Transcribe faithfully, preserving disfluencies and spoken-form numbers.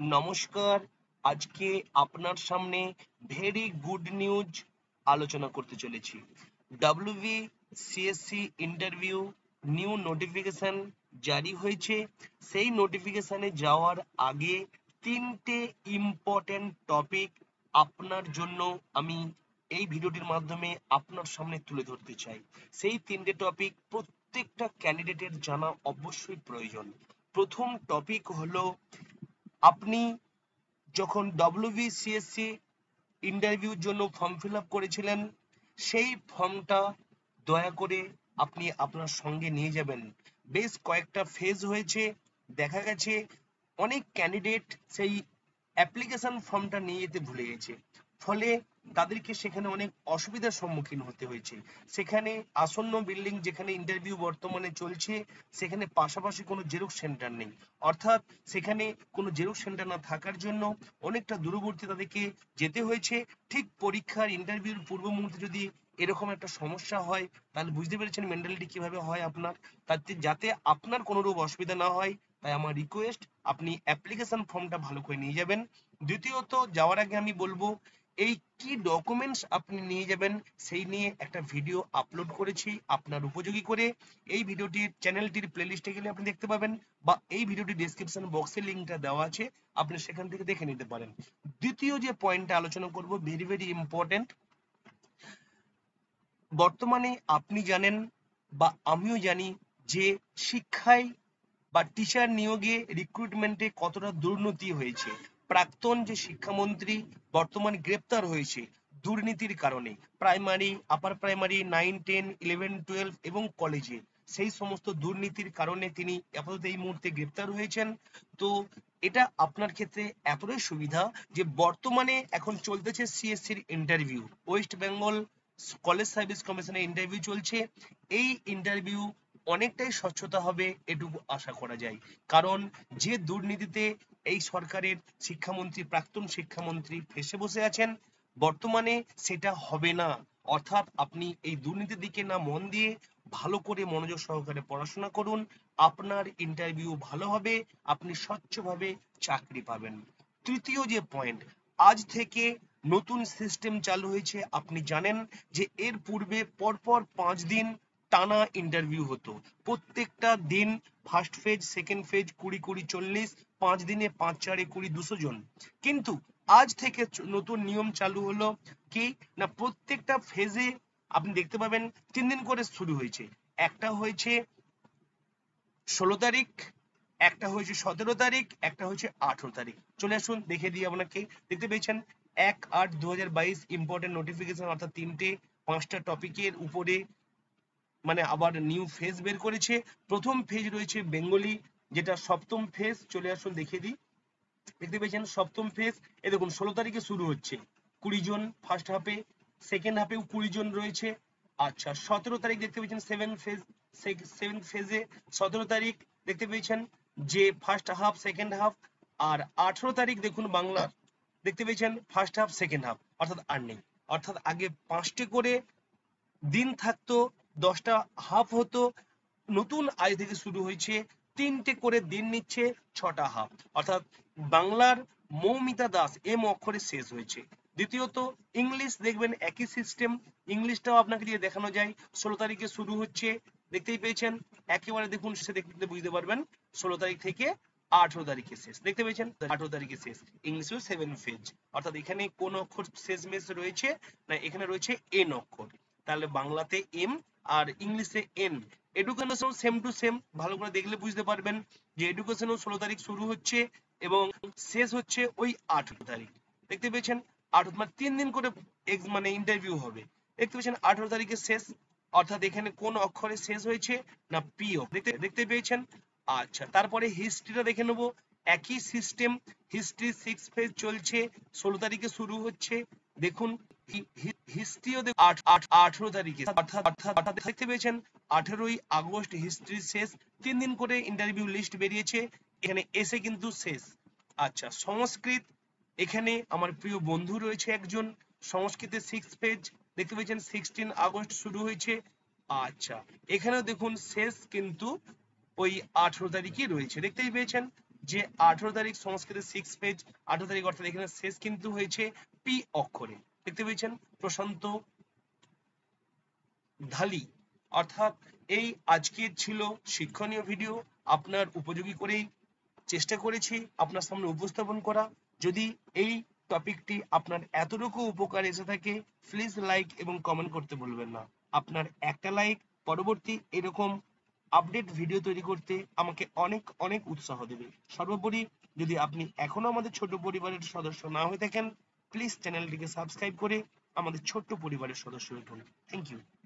নমস্কার। আজকে আপনার সামনে ভেরি গুড নিউজ আলোচনা করতে চলেছি। ডব্লিউবিসিএসসি ইন্টারভিউ নিউ নোটিফিকেশন জারি হয়েছে। সেই নোটিফিকেশনে যাওয়ার আগে তিনটে ইম্পর্টেন্ট টপিক আপনার জন্য আমি এই ভিডিওটির মাধ্যমে আপনার সামনে তুলে ধরতে চাই। সেই তিনটে টপিক প্রত্যেকটা ক্যান্ডিডেটের জানা অবশ্যই প্রয়োজন। প্রথম টপিক হলো, আপনি যখন ডব্লিউবিসিএসসি ইন্টারভিউর জন্য ফর্ম ফিল আপ করেছিলেন, সেই ফর্মটা দয়া করে আপনি আপনার সঙ্গে নিয়ে যাবেন। বেশ কয়েকটা ফেজ হয়েছে, দেখা গেছে অনেক ক্যান্ডিডেট সেই অ্যাপ্লিকেশন ফর্মটা নিয়ে যেতে ভুলে গেছে, ফলে তাদেরকে সেখানে অনেক অসুবিধার সম্মুখীন হতে হয়েছে। সেখানে আসন্ন বিল্ডিং যেখানে ইন্টারভিউ বর্তমানে চলছে, সেখানে পাশাপাশি কোনো জেরক্স সেন্টার নেই, অর্থাৎ সেখানে কোনো জেরক্স সেন্টার না থাকার জন্য অনেকটা দূরবর্তী তাদেরকে যেতে হয়েছে। ঠিক পরীক্ষার ইন্টারভিউর পূর্ব মুহূর্তে যদি এরকম একটা সমস্যা হয়, তাহলে বুঝতে পেরেছেন মেন্টালিটি কিভাবে হয় আপনার। তাতে যাতে আপনার কোনোরূপ অসুবিধা না হয়, তাই আমার রিকোয়েস্ট, আপনি অ্যাপ্লিকেশন ফর্মটা ভালো করে নিয়ে যাবেন। দ্বিতীয়ত, যাওয়ার আগে আমি বলবো, এই কি ডকুমেন্টস আপনি নিয়ে যাবেন সেই নিয়ে একটা ভিডিও আপলোড করেছি আপনার উপযোগী করে। এই ভিডিওটির চ্যানেলটির প্লেলিস্টে গেলে আপনি দেখতে পাবেন, বা এই ভিডিওটির ডেসক্রিপশন বক্সে লিঙ্কটা দেওয়া আছে, আপনি সেখান থেকে দেখে নিতে পারেন। দ্বিতীয় যে পয়েন্টটা আলোচনা করব, ভেরি ভেরি ইম্পর্টেন্ট। বর্তমানে আপনি জানেন বা আমিও জানি যে শিক্ষায় বা টিচার নিয়োগে রিক্রুটমেন্টে কতটা দুর্নীতি হয়েছে। প্রাক্তন যে শিক্ষামন্ত্রী বর্তমান গ্রেপ্তার হয়েছে দুর্নীতির কারণে, primary, upper primary, nine ten eleven twelve এবং কলেজে সেই সমস্ত দুর্নীতির কারণে তিনি আপাতত এই মুহূর্তে গ্রেপ্তার হয়েছেন। তো এটা আপনার ক্ষেত্রে এতটাই সুবিধা যে বর্তমানে এখন চলতেছে সিএসসির interview, West Bengal college service কমিশনের ইন্টারভিউ চলছে। এই ইন্টারভিউ অনেকটাই স্বচ্ছতা হবে এটুকু আশা করা যায়, কারণ যে দুর্নীতিতে এই সরকারের শিক্ষামন্ত্রী, প্রাক্তন শিক্ষামন্ত্রী ফেসে বসে আছেন, বর্তমানে সেটা হবে না। অর্থাৎ আপনি এই দুর্নীতির দিকে না মন দিয়ে ভালো করে মনোযোগ সহকারে পড়াশোনা করুন, আপনার ইন্টারভিউ ভালো হবে, আপনি স্বচ্ছভাবে চাকরি পাবেন। তৃতীয় যে পয়েন্ট, আজ থেকে নতুন সিস্টেম চালু হয়েছে। আপনি জানেন যে এর পূর্বে পরপর পাঁচ দিন টানা ইন্টারভিউ হতো, প্রত্যেকটা দিন ফার্স্ট ফেজ, সেকেন্ড ফেজ, কুড়ি কুড়ি চল্লিশ, পাঁচ দিনে পাঁচ চারে কুড়ি, দুশো জন। কিন্তু আজ থেকে নতুন নিয়ম চালু হলো কি না, প্রত্যেকটা ফেজে আপনি দেখতে পাবেন তিন দিন করে শুরু হয়েছে। একটা হয়েছে ষোলো তারিখ, একটা হয়েছে সতেরো তারিখ, একটা হয়েছে আঠেরো তারিখ। চলে আসুন দেখে দিই আপনাকে। দেখতে পেয়েছেন এক আট দু হাজার বাইশ ইম্পর্টেন্ট নোটিফিকেশন, অর্থাৎ তিনটে পাঁচটা টপিকের উপরে মানে আবার নিউ ফেজ বের করেছে। প্রথম ফেজ রয়েছে বেঙ্গলি, যেটা সপ্তম ফেজ। চলে আসুন দেখে দিই। দেখতে পেয়েছেন সপ্তম ফেজ, এ দেখুন ষোলো তারিখে শুরু হচ্ছে, কুড়ি জন ফার্স্ট হাফে, সেকেন্ড হাফেও কুড়ি জন রয়েছে। আচ্ছা, সতেরো তারিখ দেখতে পেয়েছেন সেভেন ফেজ, সেভেন ফেজে সতেরো তারিখ দেখতে পেয়েছেন যে ফার্স্ট হাফ, সেকেন্ড হাফ। আর আঠেরো তারিখ দেখুন বাংলা, দেখতে পেয়েছেন ফার্স্ট হাফ, সেকেন্ড হাফ, অর্থাৎ আর নেই। অর্থাৎ আগে পাঁচটি করে দিন থাকতো, দশটা হাফ হতো, নতুন আজ থেকে শুরু হয়েছে তিনটে করে দিন নিচ্ছে, ছটা হাফ। অর্থাৎ বাংলার মৌমিতা দাস এম অক্ষরে শেষ হয়েছে। দ্বিতীয়ত ইংলিশ দেখবেন একই সিস্টেম, ইংলিশটাও আপনাকে দিয়ে দেখানো যায়। ষোলো তারিখে শুরু হচ্ছে, দেখতেই পেয়েছেন একেবারে দেখুন, সে দেখতে বুঝতে পারবেন ষোলো তারিখ থেকে আঠেরো তারিখে শেষ। দেখতে পেয়েছেন আঠেরো তারিখে শেষ। ইংলিশেও সেভেন ফেজ, অর্থাৎ এখানে কোন অক্ষর শেষ মেশ রয়েছে না, এখানে রয়েছে এন অক্ষর। তাহলে বাংলাতে এম আর ইংলিশে এন। এডুকেশনও সেম টু সেম, ভালো করে দেখলে বুঝতে পারবেন যে এডুকেশনও ষোলো তারিখ শুরু হচ্ছে এবং শেষ হচ্ছে ওই আঠেরো তারিখ। দেখতে পেয়েছেন আঠেরো, মানে তিন দিন করে মানে ইন্টারভিউ হবে। দেখতে পেয়েছেন আঠেরো তারিখে শেষ, অর্থাৎ এখানে কোন অক্ষরে শেষ হয়েছে না, পি ও। দেখতে দেখতে পেয়েছেন। আচ্ছা, তারপরে হিস্ট্রিটা দেখে নেবো, একই সিস্টেম। হিস্ট্রি সিক্স ফেজ চলছে, ষোলো তারিখে শুরু হচ্ছে। দেখুন হিস্ট্রিও আঠেরো তারিখে, অর্থাৎ অর্থাৎ দেখতে পেয়েছেন আঠেরোই আগস্ট হিস্ট্রি শেষ। তিন দিন করে ইন্টারভিউ লিস্ট বেরিয়েছে, এখানে এসে কিন্তু শেষ। আচ্ছা, সংস্কৃত, এখানে আমার প্রিয় বন্ধু রয়েছে একজন, সংস্কৃতের সিক্স পেজ, দেখতে পেয়েছেন সিক্সটিন আগস্ট শুরু হয়েছে। আচ্ছা, এখানেও দেখুন শেষ কিন্তু ওই আঠেরো তারিখে রয়েছে, দেখতেই পেয়েছেন। যে আঠারো তারিখ সংস্কৃতের সিক্স পেজ, আঠারো তারিখ অর্থাৎ এখানে শেষ কিন্তু হয়েছে পি অক্ষরে, দেখতে পেয়েছেন প্রশান্ত ঢালি। অর্থাৎ এই আজকের ছিল শিক্ষণীয় ভিডিও, আপনার উপযোগী করেই চেষ্টা করেছি আপনার সামনে উপস্থাপন করা। যদি এই টপিকটি আপনার এতটুকু উপকার এসে থাকে, প্লিজ লাইক এবং কমেন্ট করতে ভুলবেন না। আপনার একটা লাইক পরবর্তী এরকম আপডেট ভিডিও তৈরি করতে আমাকে অনেক অনেক উৎসাহ দেবে। সর্বোপরি যদি আপনি এখনো আমাদের ছোট পরিবারের সদস্য না হয়ে থাকেন, প্লিজ চ্যানেলটিকে সাবস্ক্রাইব করে আমাদের ছোট্ট পরিবারের সদস্য হয়ে উঠুন। Thank you.